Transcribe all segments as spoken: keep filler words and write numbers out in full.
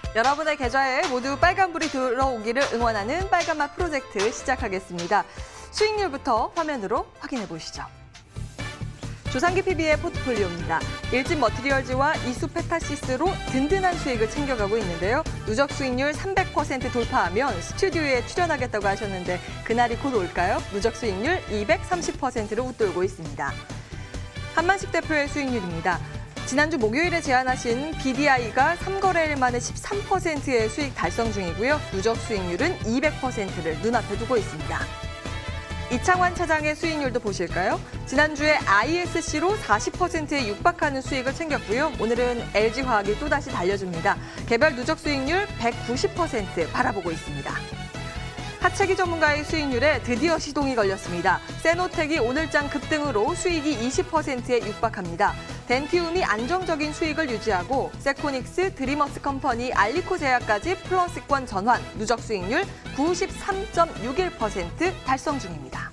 여러분의 계좌에 모두 빨간불이 들어오기를 응원하는 빨간맛 프로젝트 시작하겠습니다. 수익률부터 화면으로 확인해 보시죠. 조상기 피비의 포트폴리오입니다. 일진 머티리얼즈와 이수페타시스로 든든한 수익을 챙겨가고 있는데요. 누적 수익률 삼백 퍼센트 돌파하면 스튜디오에 출연하겠다고 하셨는데 그날이 곧 올까요? 누적 수익률 이백삼십 퍼센트로 웃돌고 있습니다. 한만식 대표의 수익률입니다. 지난주 목요일에 제안하신 비디아이가 삼 거래일 만에 십삼 퍼센트의 수익 달성 중이고요. 누적 수익률은 이백 퍼센트를 눈앞에 두고 있습니다. 이창환 차장의 수익률도 보실까요? 지난주에 아이에스씨로 사십 퍼센트에 육박하는 수익을 챙겼고요. 오늘은 엘지화학이 또다시 달려줍니다. 개별 누적 수익률 백구십 퍼센트 바라보고 있습니다. 하체기 전문가의 수익률에 드디어 시동이 걸렸습니다. 세노텍이 오늘장 급등으로 수익이 이십 퍼센트에 육박합니다. 덴티움이 안정적인 수익을 유지하고 세코닉스, 드리머스 컴퍼니, 알리코 제약까지 플러스권 전환, 누적 수익률 구십삼 점 육일 퍼센트 달성 중입니다.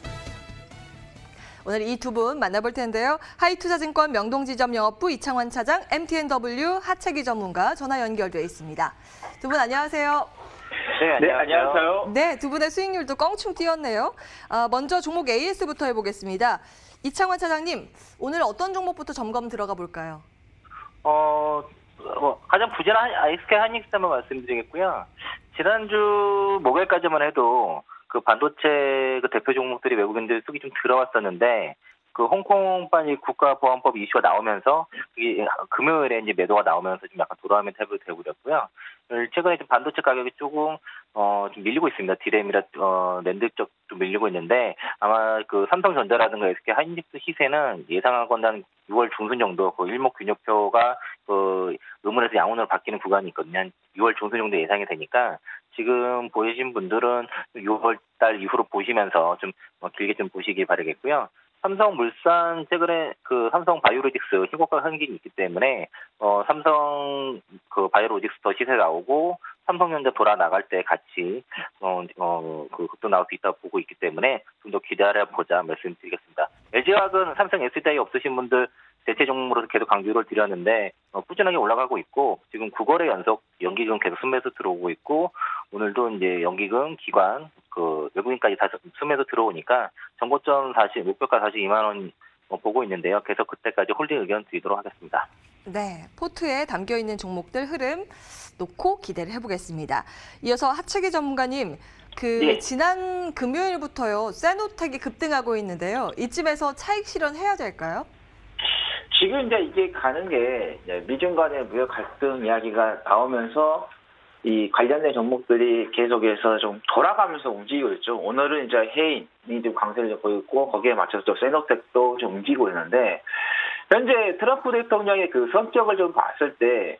오늘 이 두 분 만나볼 텐데요. 하이투자증권 명동지점 영업부 이창환 차장, 엠티엔더블유 하체기 전문가 전화 연결돼 있습니다. 두 분 안녕하세요. 네, 네, 안녕하세요. 네, 두 분의 수익률도 껑충 뛰었네요. 아, 먼저 종목 에이에스부터 해보겠습니다. 이창환 차장님, 오늘 어떤 종목부터 점검 들어가 볼까요? 어, 뭐 가장 부진한 아이스케 하이닉스만 말씀드리겠고요. 지난주 목요일까지만 해도 그 반도체 그 대표 종목들이 외국인들 쑥이 좀 들어왔었는데 그 홍콩반이 국가보안법 이슈가 나오면서 이 금요일에 이제 매도가 나오면서 좀 약간 돌아오면 태블 되고렸고요. 최근에 좀 반도체 가격이 조금 어 좀 밀리고 있습니다. 디램이라 어 낸드 쪽 좀 밀리고 있는데 아마 그 삼성전자라든가 에스케이 하이닉스 시세는 예상하건단 유월 중순 정도 그 일목균역표가 그 음운에서 양운으로 바뀌는 구간이 있거든요. 한 유월 중순 정도 예상이 되니까 지금 보이신 분들은 유월 달 이후로 보시면서 좀 길게 좀 보시기 바라겠고요. 삼성물산 최근에 그 삼성 바이오로직스 신고가 흥진이 있기 때문에 어 삼성 그 바이오로직스 더 시세 나오고 삼성전자 돌아 나갈 때 같이 어어그 급등 나올 수 있다고 보고 있기 때문에 좀 더 기다려 보자 말씀드리겠습니다. 엘지화학은 삼성 에스디아이 없으신 분들 대체 종목으로 계속 강조를 드렸는데 어, 꾸준하게 올라가고 있고 지금 구 거래 연속 연기금 계속 순매수 들어오고 있고 오늘도 이제 연기금 기관 그 외국인까지 다 순매수 들어오니까 정고점 사실 목표가 사실 이만 원 보고 있는데요. 계속 그때까지 홀딩 의견 드리도록 하겠습니다. 네, 포트에 담겨있는 종목들 흐름 놓고 기대를 해보겠습니다. 이어서 하체기 전문가님, 그 네. 지난 금요일부터요 세노텍이 급등하고 있는데요. 이쯤에서 차익 실현해야 될까요? 지금 이제 이게 가는 게 미중 간의 무역 갈등 이야기가 나오면서 이 관련된 종목들이 계속해서 좀 돌아가면서 움직이고 있죠. 오늘은 이제 해인이 좀 강세를 좀 보이고 거기에 맞춰서 또 세노텍도 좀 움직이고 있는데 현재 트럼프 대통령의 그 성격을 좀 봤을 때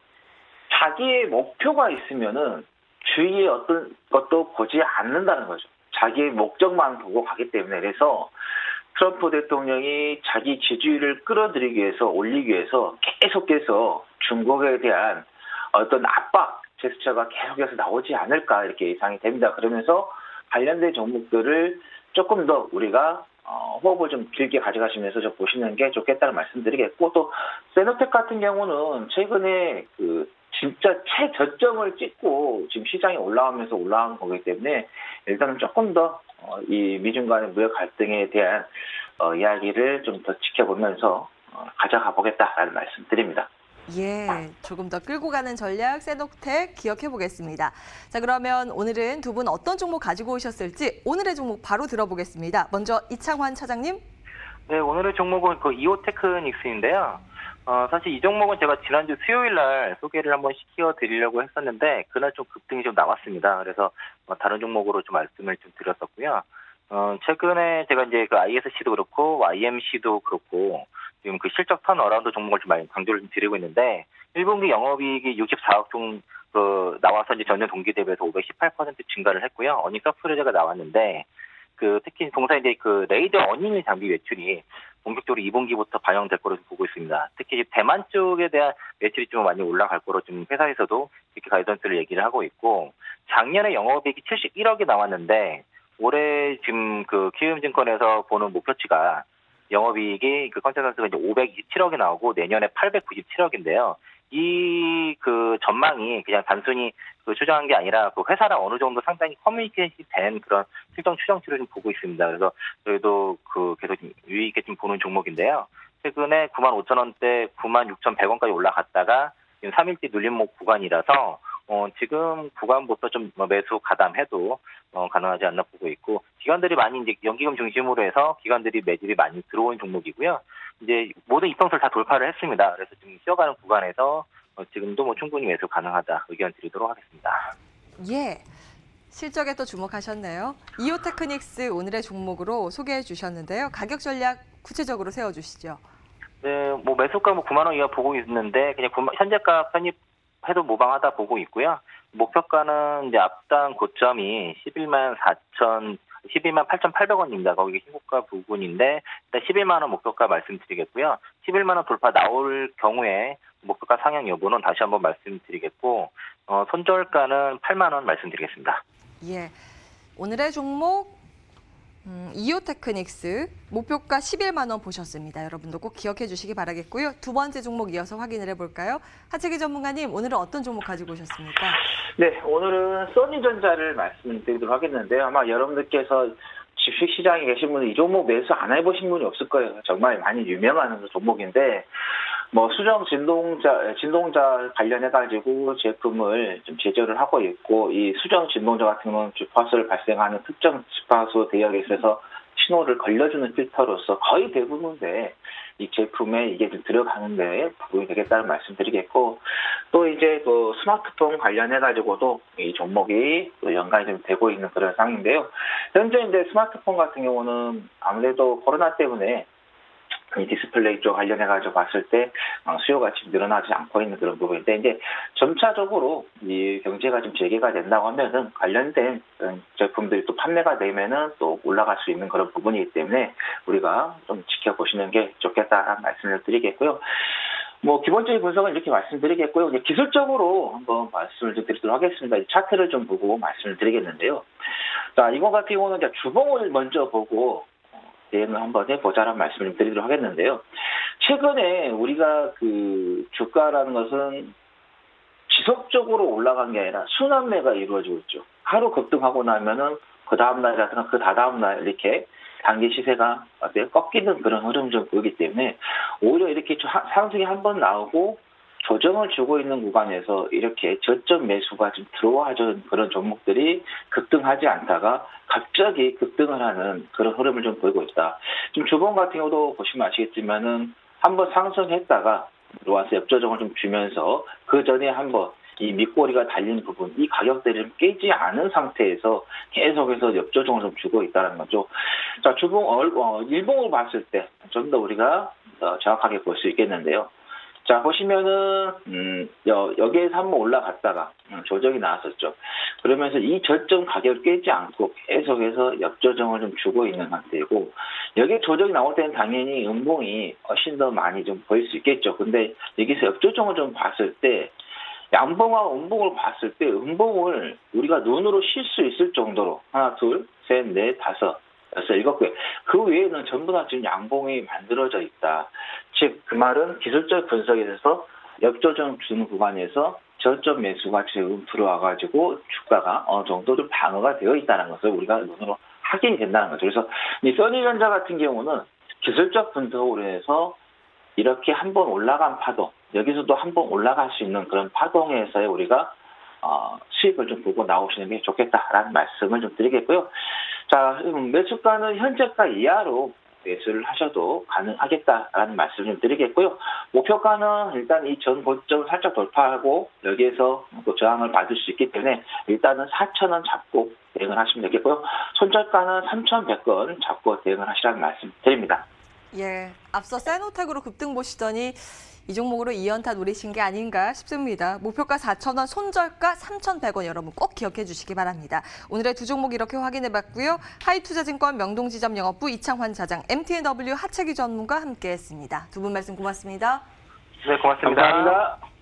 자기의 목표가 있으면은 주위의 어떤 것도 보지 않는다는 거죠. 자기의 목적만 보고 가기 때문에 그래서 트럼프 대통령이 자기 지지율을 끌어들이기 위해서 올리기 위해서 계속해서 중국에 대한 어떤 압박 제스처가 계속해서 나오지 않을까 이렇게 예상이 됩니다. 그러면서 관련된 종목들을 조금 더 우리가 어, 호흡을 좀 길게 가져가시면서 좀 보시는 게 좋겠다는 말씀드리겠고 또 세노텍 같은 경우는 최근에 그 진짜 최저점을 찍고 지금 시장에 올라오면서 올라온 거기 때문에 일단은 조금 더 이 미중 간의 무역 갈등에 대한 어, 이야기를 좀 더 지켜보면서 어, 가져가 보겠다라는 말씀드립니다. 예, 조금 더 끌고 가는 전략 세노텍 기억해 보겠습니다. 자, 그러면 오늘은 두 분 어떤 종목 가지고 오셨을지 오늘의 종목 바로 들어보겠습니다. 먼저 이창환 차장님. 네, 오늘의 종목은 그 이오테크닉스인데요. 어, 사실 이 종목은 제가 지난주 수요일 날 소개를 한번 시켜드리려고 했었는데 그날 좀 급등이 좀 나왔습니다. 그래서 어, 다른 종목으로 좀 말씀을 좀 드렸었고요. 어, 최근에 제가 이제 그 아이에스씨도 그렇고 와이엠씨도 그렇고 지금 그 실적 턴어라운드 종목을 좀 많이 강조를 좀 드리고 있는데 일 분기 영업이익이 육십사억 중 그 나와서 이제 전년 동기 대비해서 오백십팔 퍼센트 증가를 했고요. 어닝 서프라이즈가 나왔는데 그 특히 동사 이제 그 레이저 어닝 장비 매출이 본격적으로 이 분기부터 반영될 거로 보고 있습니다. 특히 대만 쪽에 대한 매출이 좀 많이 올라갈 거로 좀 회사에서도 이렇게 가이던스를 얘기를 하고 있고 작년에 영업이익이 칠십일억이 나왔는데 올해 지금 그 키움증권에서 보는 목표치가 영업이익이 그 컨센서스가 이제 오백이십칠억이 나오고 내년에 팔백구십칠억인데요. 이 그 전망이 그냥 단순히 그 추정한 게 아니라 그 회사랑 어느 정도 상당히 커뮤니케이션이 된 그런 실적 추정치를 좀 보고 있습니다. 그래서 저희도 그 계속 좀 유의 있게 좀 보는 종목인데요. 최근에 구만 오천 원대 구만 육천백 원까지 올라갔다가 지금 삼 일째 눌림목 구간이라서 어, 지금 구간부터 좀 매수 가담해도 어, 가능하지 않나 보고 있고, 기관들이 많이 이제 연기금 중심으로 해서 기관들이 매집이 많이 들어온 종목이고요. 이제 모든 이평선을 다 돌파를 했습니다. 그래서 지금 쉬어가는 구간에서 어, 지금도 뭐 충분히 매수 가능하다 의견 드리도록 하겠습니다. 예. 실적에 또 주목하셨네요. 이오테크닉스 오늘의 종목으로 소개해 주셨는데요. 가격 전략 구체적으로 세워주시죠. 네, 뭐 매수가 뭐 구만 원 이하 보고 있는데 그냥 현재가 편입해도 무방하다 보고 있고요. 목표가는 이제 앞당 고점이 십일만 사천, 십일만 팔천팔백 원입니다. 거기 신고가 부분인데 일단 십일만 원 목표가 말씀드리겠고요. 십일만 원 돌파 나올 경우에 목표가 상향 여부는 다시 한번 말씀드리겠고, 어, 손절가는 팔만 원 말씀드리겠습니다. 예. 오늘의 종목 음, 이오테크닉스 목표가 십일만 원 보셨습니다. 여러분도 꼭 기억해 주시기 바라겠고요. 두 번째 종목 이어서 확인을 해볼까요? 하채기 전문가님, 오늘은 어떤 종목 가지고 오셨습니까? 네, 오늘은 써니전자를 말씀드리도록 하겠는데요. 아마 여러분들께서 주식시장에 계신 분은 이 종목 매수 안 해보신 분이 없을 거예요. 정말 많이 유명한 종목인데, 뭐 수정 진동자 진동자 관련해가지고 제품을 좀 제조를 하고 있고, 이 수정 진동자 같은 경우는 주파수를 발생하는 특정 주파수 대역에 있어서 신호를 걸려주는 필터로서 거의 대부분의 이 제품에 이게 좀 들어가는데 도움이 되겠다는 말씀드리겠고, 또 이제 또 스마트폰 관련해가지고도 이 종목이 또 연관이 좀 되고 있는 그런 상황인데요. 현재 이제 스마트폰 같은 경우는 아무래도 코로나 때문에 이 디스플레이 쪽 관련해가지고 봤을 때 수요가 지금 늘어나지 않고 있는 그런 부분인데, 이제 점차적으로 이 경제가 좀 재개가 된다고 하면은 관련된 제품들이 또 판매가 되면은 또 올라갈 수 있는 그런 부분이기 때문에 우리가 좀 지켜보시는 게 좋겠다라는 말씀을 드리겠고요. 뭐 기본적인 분석은 이렇게 말씀드리겠고요. 이제 기술적으로 한번 말씀을 좀 드리도록 하겠습니다. 차트를 좀 보고 말씀을 드리겠는데요. 자, 이거 같은 경우는 이제 주봉을 먼저 보고 대응을 한번 해보자라는 말씀을 드리도록 하겠는데요. 최근에 우리가 그 주가라는 것은 지속적으로 올라간 게 아니라 순환매가 이루어지고 있죠. 하루 급등하고 나면은 그 다음날이라든가 그 다다음날 이렇게 단기 시세가 꺾이는 그런 흐름 좀 보이기 때문에 오히려 이렇게 상승이 한번 나오고 조정을 주고 있는 구간에서 이렇게 저점 매수가 좀 들어와준 그런 종목들이 급등하지 않다가 갑자기 급등을 하는 그런 흐름을 좀 보이고 있다. 지금 주봉 같은 경우도 보시면 아시겠지만은 한번 상승했다가 들어와서 역조정을 좀 주면서 그 전에 한번 이 밑꼬리가 달린 부분, 이 가격대를 좀 깨지 않은 상태에서 계속해서 역조정을 좀 주고 있다는 거죠. 자, 주봉, 어, 일봉으로 봤을 때 좀 더 우리가 더 정확하게 볼 수 있겠는데요. 자, 보시면은, 음, 여, 여기에서 한번 올라갔다가, 음, 조정이 나왔었죠. 그러면서 이 저점 가격을 깨지 않고 계속해서 역조정을 좀 주고 있는 상태이고, 여기에 조정이 나올 때는 당연히 음봉이 훨씬 더 많이 좀 보일 수 있겠죠. 근데 여기서 역조정을 좀 봤을 때, 양봉과 음봉을 봤을 때, 음봉을 우리가 눈으로 쉴 수 있을 정도로, 하나, 둘, 셋, 넷, 다섯, 여섯, 일곱 개. 그 외에는 전부 다 지금 양봉이 만들어져 있다. 즉, 그 말은 기술적 분석에 대해서 역조정 주는 구간에서 저점 매수가 지금 들어와가지고 주가가 어느 정도 좀 방어가 되어 있다는 것을 우리가 눈으로 확인이 된다는 거죠. 그래서 이 써니전자 같은 경우는 기술적 분석으로 해서 이렇게 한번 올라간 파동, 여기서도 한번 올라갈 수 있는 그런 파동에서의 우리가 어, 수익을 좀 보고 나오시는 게 좋겠다라는 말씀을 좀 드리겠고요. 자, 매수가는 현재가 이하로 매수를 하셔도 가능하겠다라는 말씀을 좀 드리겠고요. 목표가는 일단 이 전 고점을 살짝 돌파하고 여기에서 또 저항을 받을 수 있기 때문에 일단은 사천 원 잡고 대응을 하시면 되겠고요. 손절가는 삼천백 원 잡고 대응을 하시라는 말씀 드립니다. 예, 앞서 세노텍으로 급등 보시더니 이 종목으로 이 연타 노리신 게 아닌가 싶습니다. 목표가 사천 원, 손절가 삼천백 원 여러분 꼭 기억해 주시기 바랍니다. 오늘의 두 종목 이렇게 확인해봤고요. 하이투자증권 명동지점 영업부 이창환 사장, 엠티엔더블유 하채기 전문가 함께했습니다. 두 분 말씀 고맙습니다. 네, 고맙습니다. 감사합니다.